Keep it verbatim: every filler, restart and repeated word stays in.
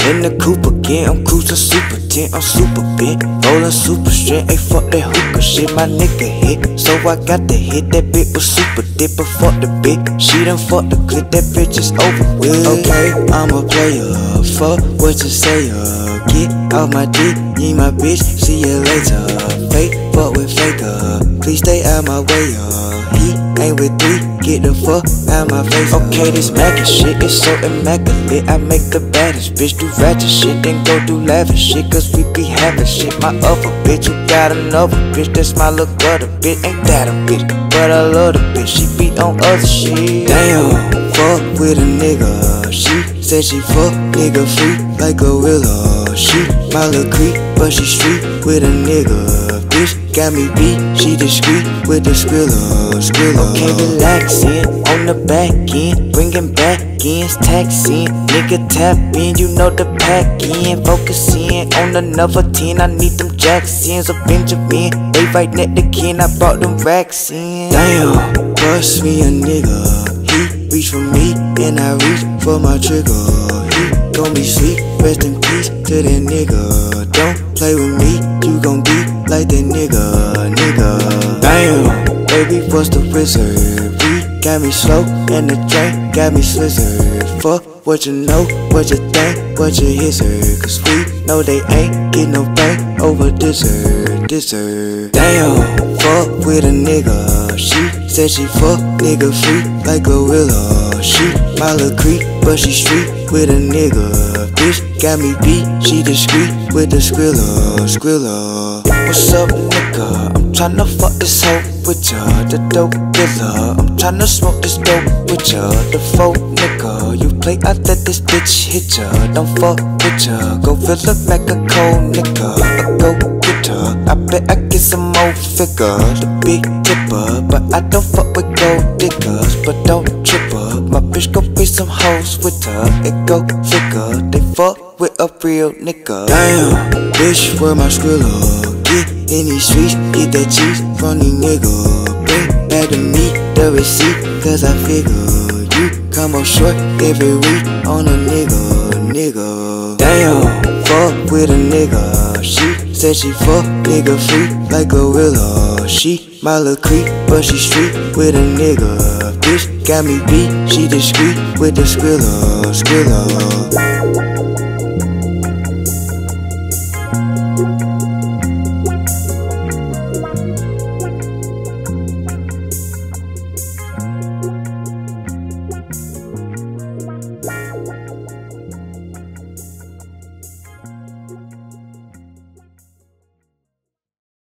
In the coupe again, I'm cruising super ten, I'm super bent, rolling super strength. Ayy, fuck that hookah shit, my nigga hit. So I got the hit, that bitch was super dip, but fuck the bitch. She done fuck the clip, that bitch is over with. Okay, I'm a player, fuck what you say, uh. Get off my dick, need my bitch, see you later. Fake, fuck with faker, please stay out my way, uh. He ain't with three, get the fuck out my face. Okay, this Mackin shit is so immaculate. I make the baddest bitch do ratchet shit, then go do lavish shit, cause we be having shit. My other bitch, who got another bitch, that's my little brother bitch. Ain't that a bitch, but I love the bitch, she be on other shit. Damn, fuck with a nigga. She said she fuck nigga free like a gorilla. She my little creep, but she street with a nigga. Bitch got me beat, she discreet with the skrilla, skrilla. Okay, relaxing on the back end, bringing back ends, taxing. Nigga tap in, you know the pack in. Focusing on another ten, I need them Jacksons or Benjamin. They right next to kin, I brought them racks in. Damn, bust me a nigga. He reach for me, and I reach for my trigger. He gon' be sweet, rest in peace to that nigga. Don't play with me, you gon' be like that nigga, nigga. Damn, baby, what's the wizard? We got me slow, and the drink got me slizzard. Fuck what you know, what you think, what you hear, cause we know they ain't get no bank over dessert, dessert. Damn, fuck with a nigga. She said she fuck nigga free like a gorilla. She my little creep, but she street with a nigga. Bitch got me beat, she discreet with the skrilla, skrilla. What's up, nigga? I'm tryna fuck this hoe with ya, the dope dealer. I'm tryna smoke this dope with ya, the folk nigga. You play, I let this bitch hit ya. Don't fuck with ya, go fill up like a cold nigga. I go get her, I bet I get some more figures. The big tipper, but I don't fuck with gold diggers. But don't trip her, my bitch go be some hoes with her. It go figure, they fuck with a real nigga. Damn, bitch, where my skrilla? Get in these streets, get that cheese from these niggas. Bring back to me the receipt, cause I figure you come up short every week on a nigga, nigga. Damn, fuck with a nigga. She said she fuck nigga free like a gorilla. She my little creep, but she street with a nigga. Bitch got me beat, she discreet with the skrilla, skrilla.